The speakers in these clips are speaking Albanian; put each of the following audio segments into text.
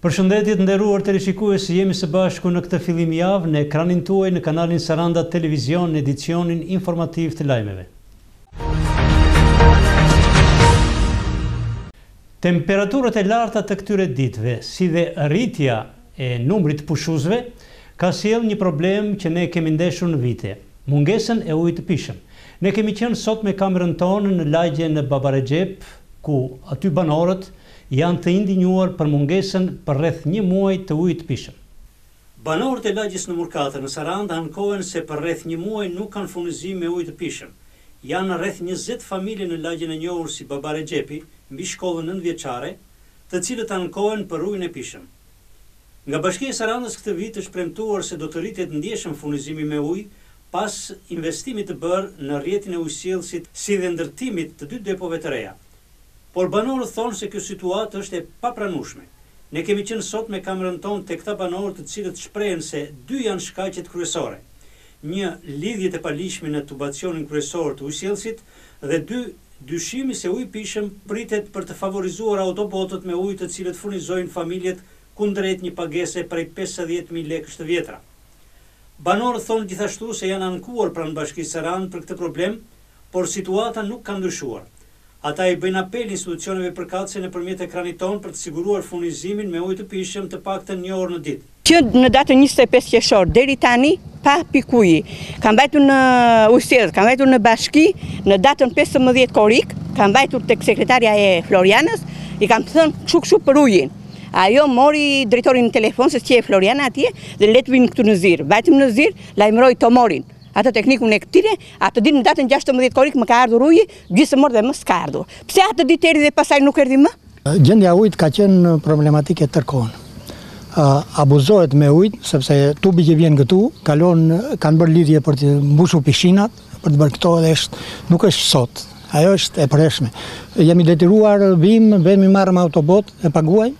Përshëndetje të nderuar teleshikues, jemi së bashku në këtë fillim javë në ekranin tuaj në kanalin Saranda Televizion në edicionin informativ të lajmeve. Temperaturat e larta të këtyre ditëve, si dhe rritja e numrit pushuzve, ka sjellë një problem që ne kemi ndeshur në vite, mungesën e ujit të pishëm. Ne kemi qenë sot me kamerën tonë në lagje në Babarexhep, ku aty banorët janë të indinjuar për mungesën për rreth një muaj të ujit të pishëm. Banorët e lagjes në Murkatër në Sarandë ankohen se për rreth një muaj nuk kanë furnizim me ujë të pishëm. Janë rreth 20 familje në lagjen e njohur si Babarexhepi, mbi shkollën 9-vjeçare, të cilët ankohen për ujin e pishëm. Nga Bashkia e Sarandës këtë vit është premtuar se do të rritet ndjeshëm furnizimi me ujë pas investimit të bërë në rrjetin e ujësjellësit si dhe ndërtimit të 2 depove të reja. Por banorët thonë se kjo situatë është e papranueshme. Ne kemi qenë sot me kamerën tonë tek këta banorë të cilët shprehen se 2 janë shkaqet kryesore. 1, lidhjet e palishme në tubacionin kryesor të ujësjellësit dhe 2, dyshimi se uji i pishëm pritet për të favorizuar autobotët me ujë të cilët furnizojnë familjet kundrejt një pagese prej 50.000 lekësh të vjetra. Banorët thonë gjithashtu se janë ankuar pranë Bashkisë Sarandë për këtë problem, por situata nuk ka ndryshuar. Ata i bëjnë apel institucioneve përkatëse nëpërmjet ekranit tonë për të siguruar furnizimin me ujë të pishëm të paktën 1 orë në ditë. Që në datën 25 qershor deri tani pa pikuji. Ka mbajtur në ujësjellës, ka mbajtur në bashki, në datën 15 korrik, ka mbajtur tek sekretarja e Florianës, i kam thënë kështu për ujin. Ajo mori drejtorin në telefon se që e Floriana atje dhe le të vinë këtu në Zir. Vajtëm në Zir, lajmëroi Tomorin. Atë teknikun e këtire, atë ditë në datën 16 korrik më ka ardhur uji, gjysmëmor dhe më s'ka ardhur. Pse atë ditë erdhi dhe pastaj nuk erdhi më? Gjendja e ujit ka qenë problematike tërkohën. Abuzohet me ujit, sepse tubi që vjen këtu, kanë bërë lidhje për të mbushur pishinat, për të bërë këto dhe nuk është sot. Ajo është e përreshme. Jemi detyruar, vemi marrëm autobot, e paguaj.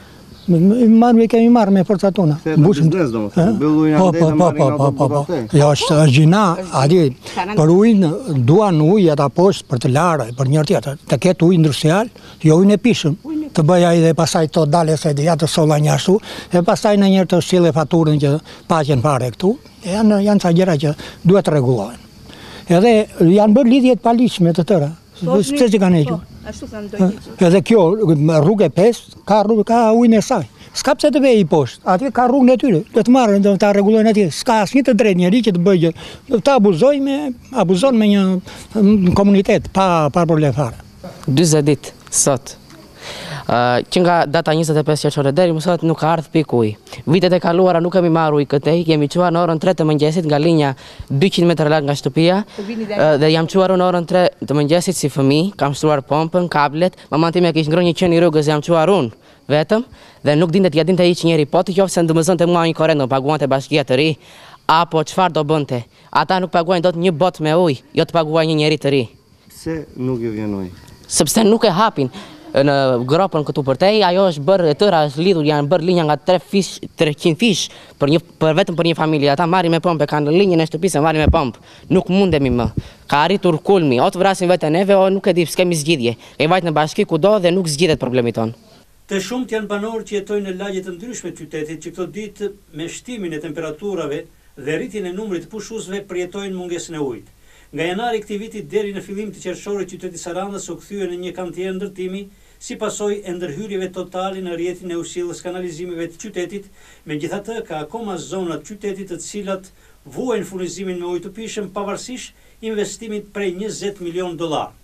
Kemi marrë me forcat tona. Biznes domethënë, bëll ujin andej dhe marrin autobot atë. Jo, është gjina, për ujin duan ujë ata poshtë për të larë, për njëri tjetër, të ketë ujë industrial, jo ujin e pishëm. Të bëj ai dhe pastaj to dalë se ja të solla një ashtu, e pastaj në njëherë të sjellë faturën që paqen fare këtu. Janë ca gjëra që duhet të rregullohen. Edhe janë bërë lidhje të palishme të tëra. Pse që kanë hequr? Ashtu kanë dojë. Edhe kjo rrugë 5 ka ujin e saj. S'ka pse të vej i poshtë. Atje ka rrugën e tyre. Do të marrin, do ta rregullojnë atje. S'ka asnjë të drejtë njeri që të bëjë. Ta abuzon me një komunitet pa problem fare. 40 ditë sot. Që nga data 25 qershor deri më sot nuk ka ardhur pikë ujë. Vitet e kaluara nuk kemi marrë ujë këtej, kemi çuar në orën 3 të mëngjesit nga linja 200 metra larg nga shtëpia dhe jam çuar në orën 3 të mëngjesit si fëmijë, kam shtruar pompën, kablet, maman time kishte ngrënë një qen i rrugës, jam çuar unë vetëm dhe nuk dinte t'ja dinte hiç njëri, po të qofse ndëmëzonte mua një korrent, do paguante bashkia të ri apo çfarë do bënte. Ata nuk paguajnë dot një botë me ujë, jo të paguajnë një njeri të ri. Pse nuk ju vjen ujë? Sepse nuk e hapin. Në gropën këtu përtej, ajo është bërë e tëra, është lidhur, janë bërë linja nga 300 fish vetëm për një familje. Ata marrin me pompë, kanë linjën e shtëpisë, marrin me pompë. Nuk mundemi më. Ka arritur kulmi, o të vrasin vetë neve, o nuk e di, s'kemi zgjidhje. E vajt në bashki kudo dhe nuk zgjidhet problemi tonë. Të shumt janë banorë që jetojnë në lagje të ndryshme të qytetit që këto ditë me shtimin e temperaturave dhe rritjen e numrit të pushuzve përjetojnë mungesën e ujit. Nga janari këtij viti deri në fillim të qershorit qyteti Sarandës u kthye në një kantier ndërtimi si pasojë e ndërhyrjeve totale në rrjetin e ujësjelljes kanalizimeve të qytetit, megjithatë ka akoma zona të qytetit të cilat vuajnë furnizimin me ujë të pishëm pavarësisht investimit prej $20 milion.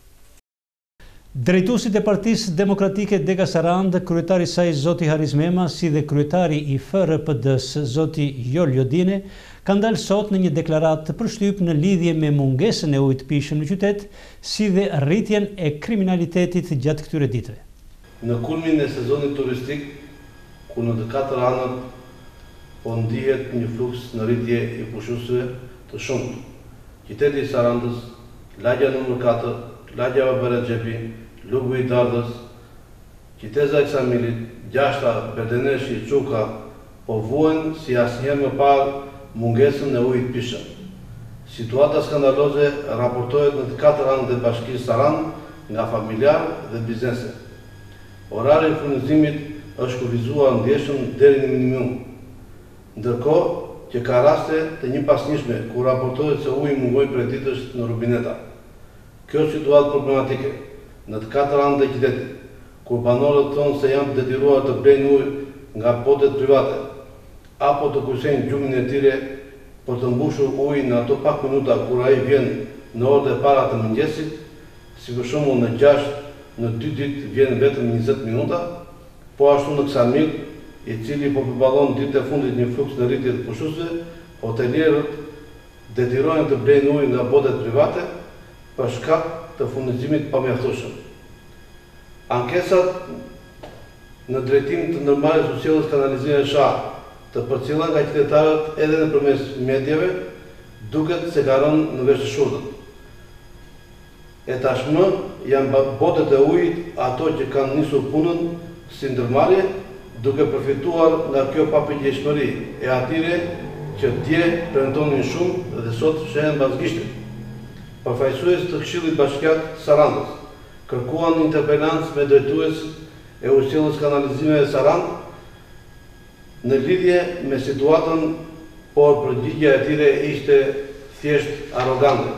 Drejtuesit e Partisë Demokratike Dega Sarandë, kryetari i saj zoti Haris Mema, si dhe kryetari i FRPD-s zoti Jol Jodine, kanë dalë sot në një deklaratë të përshtyp në lidhje me mungesën e ujit të pishëm në qytet, si dhe rritjen e kriminalitetit gjatë këtyre ditëve. Në kulmin e sezonit turistik, ku në të 4 anët po ndihet një fluks në rritje i pushusëve të shumtë, qyteti i Sarandës, lagja nr. 4, lagja Babarexhepi, Lugu i Dardhës, Qiteza e Ksamilit, Gjashta, Berdeneshi, Çuka, po vuajnë si asnjëherë më parë mungesën e ujit pishëm. Situata skandaloze raportohet në të 4 anët e Bashkisë Sarandë nga familjar dhe biznese. Orari i furnizimit është kufizuar ndjeshëm deri në minimum. Ndërkohë që ka raste të një pasnjëshme ku raportohet se uji mungoi prej ditësh në rubineta. Kjo situatë problematike në të 4 anët e qytetit, ku banorët thonë se janë detyruar të blejnë ujë nga potet private, apo të kursejnë gjumin e tyre për të mbushur ujë në ato pak minuta kur ai vjen në orët e para të mëngjesit, si për shembull në 6, në 2 ditë vjen vetëm 20 minuta, po ashtu në Ksamil, i cili po përballon ditët e fundit një fluks në rritje të pushusve, hotelierët detyrohen të blejnë ujë nga botet private për shkak të furnizimit pamjaftueshëm. Ankesat në drejtim të ndërmarrjes së sjelljes kanalizimit SHA, të përcjella nga qytetarët edhe nëpërmes mediave, duket se ka rënë në vesh të shurtët. E tashmë janë botet e ujit ato që kanë nisur punën si ndërmarrje, duke përfituar nga kjo papërgjegjshmëri e atyre që dje premtonin shumë dhe sot shehen bazgishte. Përfaqësues të Këshillit Bashkiak Sarandës kërkuan interpelancë me drejtues e ushtjellës kanalizimeve Sarandë në lidhje me situatën, por përgjigjja e tyre ishte thjesht arrogante.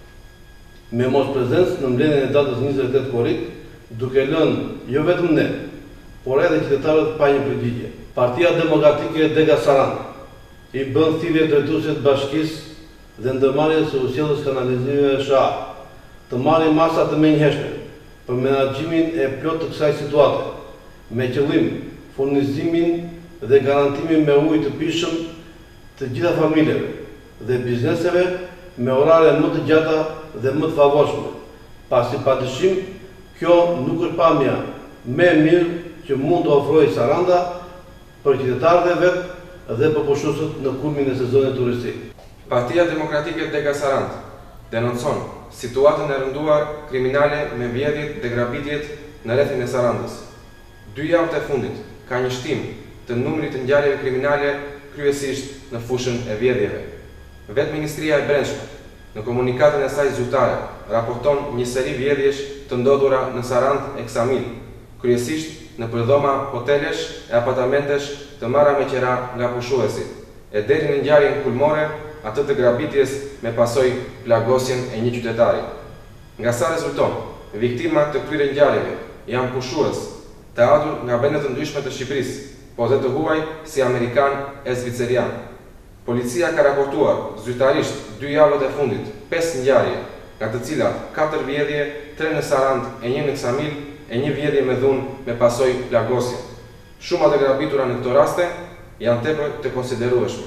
Me mos prezencë në mbledhjen e datës 28 korrik, duke lënë jo vetëm ne, por edhe qytetarët pa një përgjigje. Partia Demokratike Dega Sarandë i bën thirrje drejtuesit të bashkisë dhe ndërmarrjes së ushtjellës kanalizimeve SHA të marrin masa të menjëhershme për menaxhimin e plot të kësaj situate, me qëllim furnizimin dhe garantimin me ujë të pijshëm të gjitha familjeve dhe bizneseve me orare më të gjata dhe më të favorshme, pasi padyshim kjo nuk është pamja më e mirë që mund të ofrojë Saranda për qytetarët e vet dhe për pushusët në kulmin e sezonit turistik. Partia Demokratike Dega Sarandë denoncon situatën e rënduar kriminale me vjedhjet dhe grabitjet në rrethin e Sarandës. 2 javët e fundit ka një shtim të numrit të ngjarjeve kriminale kryesisht në fushën e vjedhjeve. Vetë Ministria e Brendshme në komunikatën e saj zyrtare raporton një seri vjedhjesh të ndodhura në Sarandë e Ksamil, kryesisht në përdhoma hotelesh e apartamentesh të marra me qera nga pushuesit, e deri në ngjarjen kulmore atë të grabitjes me pasojë plagosjen e një qytetari. Nga sa rezulton, viktimat të këtyre ngjarjeve janë pushues të ardhur nga vende të ndryshme të Shqipërisë, po dhe të huaj si amerikan e zvicerian. Policia ka raportuar zyrtarisht 2 javët e fundit 5 ngjarje, nga të cilat 4 vjedhje, 3 në Sarandë e 1 në Ksamil, e 1 vjedhje me dhunë me pasojë plagosje. Shumat e grabitura në këto raste janë tepër të konsiderueshme.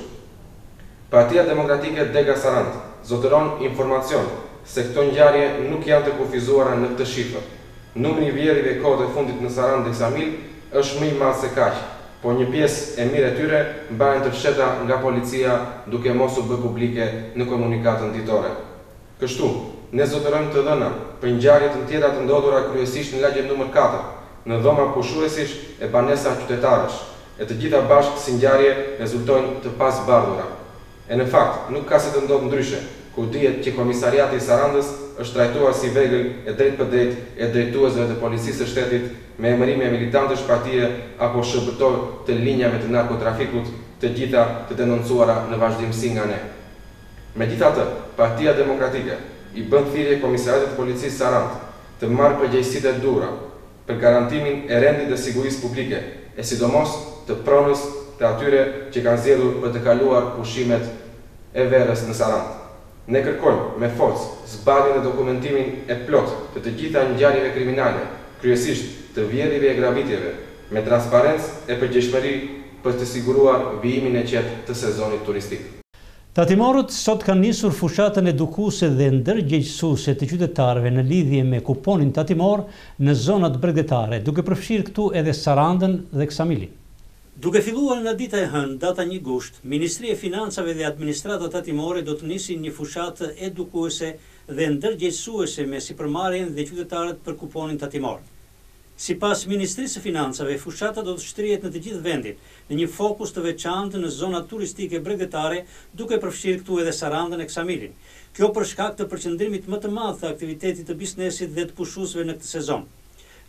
Partia Demokratike Dega Sarandë zotëron informacion se këto ngjarje nuk janë të kufizuara në këtë shifër. Numri i vjedhjeve kohët e fundit në Sarandë dhe Ksamil është më i madh se kaq, po një pjesë e mirë e tyre mbaren të fsheta nga policia duke mos u bë publike në komunikatën ditore. Kështu, ne zotërojmë të dhëna për ngjarje të tjera të ndodhura kryesisht në lagjen nr. 4, në dhoma pushuesish e banesa qytetarësh, e të gjitha bashkë si ngjarje rezultojnë të pasbardhura. E në fakt, nuk ka se të ndodhë ndryshe, kur dihet që Komisariati i Sarandës është trajtuar si vegël e drejt për drejt e drejtuesve të policisë së shtetit me emërime militantësh partie apo shërbëtor të linjave të narkotrafikut, të gjitha të denoncuara në vazhdimsi nga ne. Megjithatë, Partia Demokratike i bën thirrje Komisariatit të Policisë Sarandë të marrë përgjegjësitë e duhura për garantimin e rendit dhe sigurisë publike, e sidomos të pronës të atyre që kanë zgjedhur për të kaluar pushimet e verës në Sarandë. Ne kërkojmë me forcë zbardhjen e dokumentimin e plot të gjitha ngjarjeve kriminale, kryesisht të vjedhjeve e grabitjeve, me transparencë e përgjegjshmëri për të siguruar vijimin e qetë të sezonit turistik. Tatimorët sot kanë nisur fushatën edukuese dhe ndërgjegjësuese të qytetarëve në lidhje me kuponin tatimor në zonat bregdetare, duke përfshirë këtu edhe Sarandën dhe Ksamilin. Duke filluar nga dita e hënë, data 1 gusht, Ministria e Financave dhe Administrata Tatimore do të nisin një fushatë edukuese dhe ndërgjegjësuese me sipërmarrjen dhe qytetarët për kuponin tatimor. Sipas Ministrisë së Financave, fushata do të shtrihet në të gjithë vendin, në një fokus të veçantë në zonat turistike bregdetare, duke përfshirë këtu edhe Sarandën e Ksamilin. Kjo për shkak të përqendrimit më të madh të aktivitetit të biznesit dhe të pushuesve në këtë sezon.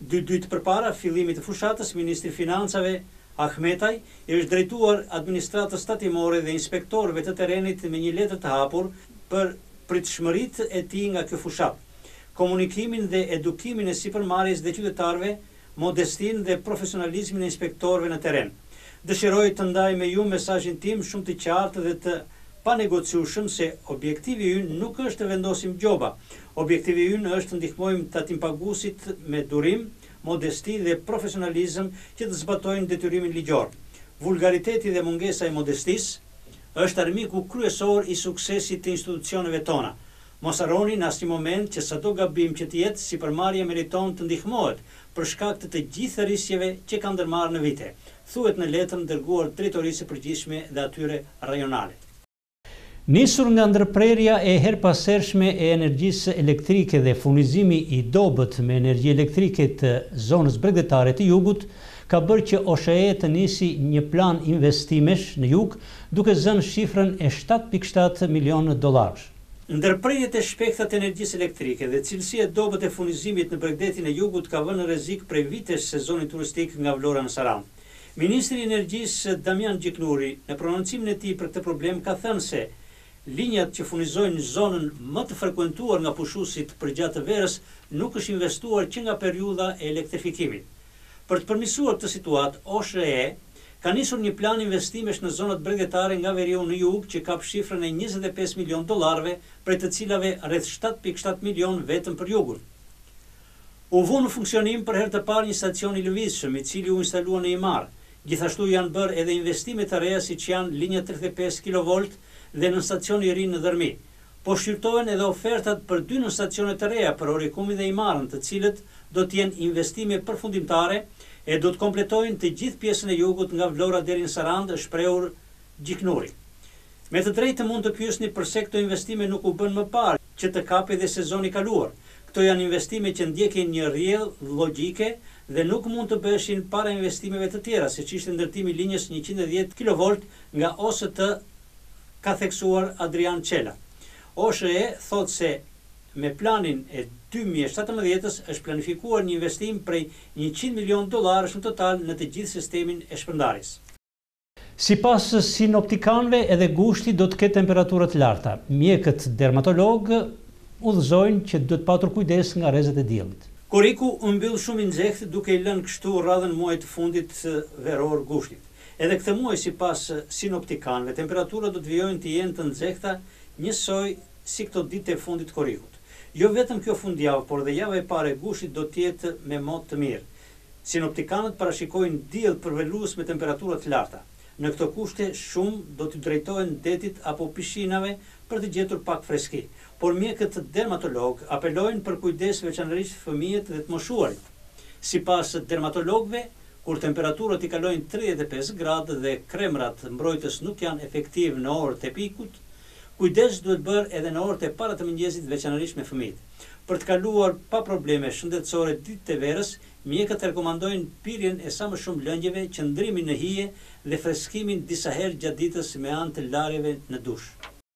2 ditë përpara fillimit të fushatës, Ministri i Financave Ahmetaj i është drejtuar administratës tatimore dhe inspektorëve të terrenit me një letër të hapur për pritshmëritë e tij nga kjo fushat, komunikimin dhe edukimin e sipërmarrjes dhe qytetarëve, modestinë dhe profesionalizmin e inspektorëve në terren. Dëshiroj të ndaj me ju mesazhin tim shumë të qartë dhe të panegociueshëm se objektivi ynë nuk është të vendosim gjoba. Objektivi ynë është të ndihmojmë tatimpaguesit me durim, modesti dhe profesionalizëm që të zbatojnë detyrimin ligjor. Vulgariteti dhe mungesa e modestisë është armiku kryesor i suksesit të institucioneve tona. Mos harroni në asnjë moment që sado gabim që të jetë, sipërmarrja meriton të ndihmohet për shkak të të gjithë rrisjeve që kanë ndërmarrë në vite, thuhet në letrën dërguar drejtorisë së përgjithshme dhe atyre rajonale. Nisur nga ndërprerja e herpasershme e energjisë elektrike dhe furnizimi i dobët me energji elektrike të zonës bregdetare të jugut, ka bërë që OSHE të nisi një plan investimesh në jug, duke zënë shifrën e 7.7 milionë dollarësh. Ndërprerjet e shpejta të energjisë elektrike dhe cilësia e dobët e furnizimit në bregdetin e jugut ka vënë në rrezik prej vitesh sezonin turistik nga Vlora në Sarandë. Ministri i Energjisë Damian Gjiknuri, në prononcimin e tij për këtë problem, ka thënë se linjat që furnizojnë zonën më të frekuentuar nga pushuesit përgjatë verës nuk është investuar që nga periudha e elektrifikimit. Për të përmirësuar këtë situatë, OSHE ka nisur një plan investimesh në zonat bregdetare nga veriu në jug që kap shifrën e 25 milion dollarëve, prej të cilave rreth 7.7 milion vetëm për jugun. U vu në funksionim për herë të parë një stacion i lëvizshëm, i cili u instalua në Imar. Gjithashtu janë bërë edhe investime të reja siç janë linja 35 kV dhe në stacion i ri në Dërmi. Po shqyrtohen edhe ofertat për 2 në stacione të reja për Orikumin dhe Imarën, të cilët do të jenë investime përfundimtare e do të kompletojnë të gjithë pjesën e jugut nga Vlora deri në Sarandë, shprehur Gjiknuri. Me të drejtë mund të pyesni pse këto investime nuk u bën më parë, që të kapi dhe sezoni kaluar. Këto janë investime që ndjekin një rrjedhë logjike dhe nuk mund të bëheshin para investimeve të tjera, siç ishte ndërtimi i linjës 110 kV nga OST, ka theksuar Adrian Çela. OSHE thot se me planin e 2017-ës është planifikuar një investim prej 100 milion dollarësh në total në të gjithë sistemin e shpërndarjes. Sipas sinoptikanëve, edhe gushti do të ketë temperatura të larta. Mjekët dermatolog udhëzojnë që duhet patur kujdes nga rrezet e diellit. Koriku u mbyll shumë i nxehtë duke i lënë kështu radhën muajit të fundit veror gushtit. Edhe këtë muaj, sipas sinoptikanëve, temperaturat do të vijojnë të jenë të nxehta njësoj si këto ditë e fundit të korikut. Jo vetëm kjo fundjavë, por dhe java e parë e gushtit do të jetë me mot të mirë. Sinoptikanët parashikojnë diell përvelues me temperatura të larta. Në këto kushte shumë do të drejtohen detit apo pishinave për të gjetur pak freski, por mjekët dermatolog apelojnë për kujdes veçanërisht fëmijët dhe të moshuarit. Sipas dermatologëve, kur temperaturat i kalojnë 35 gradë dhe kremrat mbrojtës nuk janë efektiv në orët e pikut, kujdes duhet bërë edhe në orët e para të mëngjesit, veçanërisht me fëmijët. Për të kaluar pa probleme shëndetësore ditët e verës, mjekët rekomandojnë pirjen e sa më shumë lëngjeve, qëndrimin në hije dhe freskimin disa herë gjatë ditës me anë të larjeve në dush.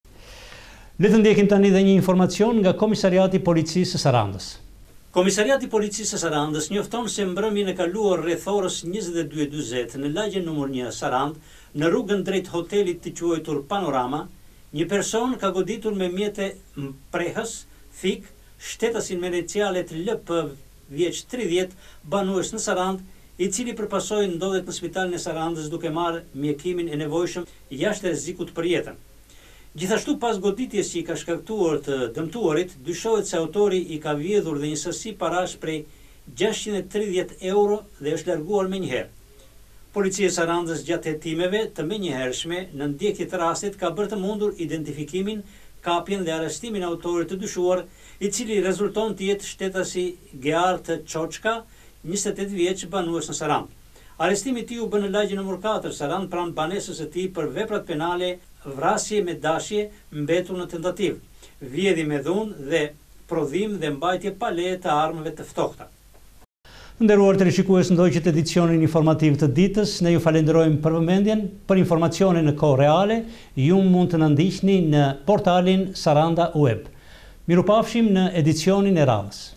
Le të ndjekim tani dhe një informacion nga Komisariati i Policisë së Sarandës. Komisariati i Policisë së Sarandës njofton se mbrëmjen e kaluar rreth orës 22:40 në lagjen nr. 1 Sarandë, në rrugën drejt hotelit të quajtur Panorama, një person ka goditur me mjete mprehës, thik, shtetasin me inicialet LP vjeç 30, banues në Sarandë, i cili përpasoi ndodhet në spitalin e Sarandës duke marrë mjekimin e nevojshëm jashtë rrezikut për jetën. Gjithashtu, pas goditjes që i ka shkaktuar të dëmtuarit, dyshohet se autori i ka vjedhur dhe një sasi parash prej 630 euro dhe është larguar menjëherë. Policia e Sarandës gjatë hetimeve të menjëhershme në ndjekje të rastit ka bërë të mundur identifikimin, kapjen dhe arrestimin e autorit të dyshuar, i cili rezulton të jetë shtetasi Geart Çoçka, 28 vjeç, banues në Sarandë. Arrestimi i tij u bë në lagjen nr. 4 Sarandë pranë banesës së tij për veprat penale vrasje me dashje mbetur në tentativë, vjedhje me dhunë dhe prodhim dhe mbajtje pa leje të armëve të ftohta. Nderuar teleshikues, ndoqët edicionin informativ të ditës, ne ju falenderojmë për vëmendjen. Për informacione në kohë reale, ju mund të na ndiqni në portalin Saranda Web. Mirupafshim në edicionin e radhës.